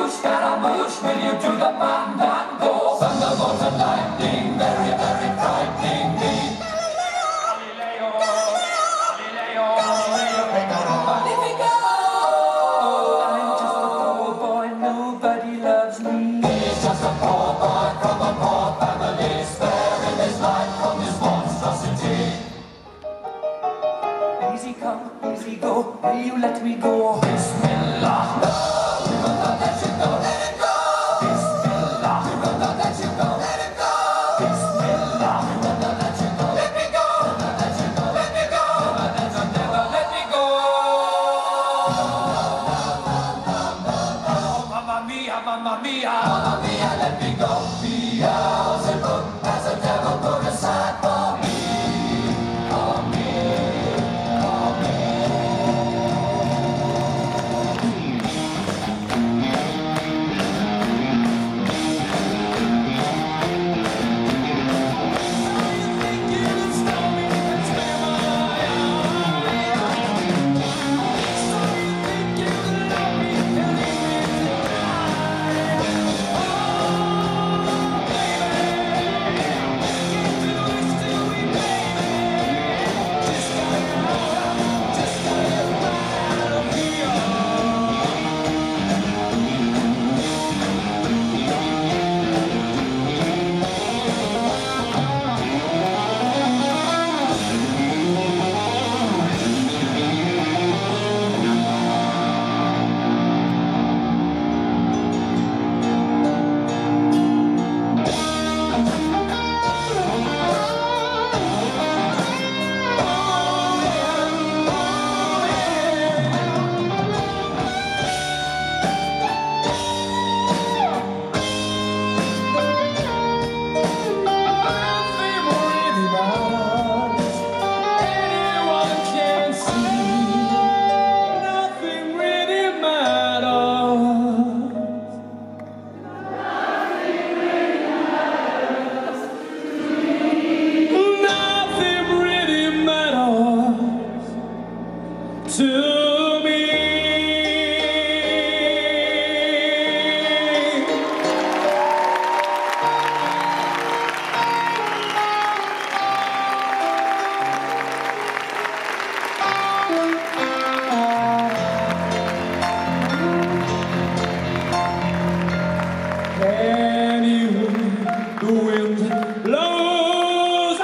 Scaramouche, will you do the fandango? Thunderbolt and lightning, very, very frightening me. Galileo, Galileo, Galileo, Magnifico! I'm just a poor boy, nobody loves me. He's just a poor boy from a poor family, sparing his life from this monstrosity. Easy come, easy go, will you let me go? Bismillah, no, we will not let you go, let it go. Bismillah, we will not let you go, let it go. Bismillah, we will not let you go, let me go. We will not let you go, let me go. Never let me go. Oh, mamma mia, mamma mia, mamma mia, let me go. Beelzebub has a devil put aside for me. For me, for me. To me. Anyway, the wind blows.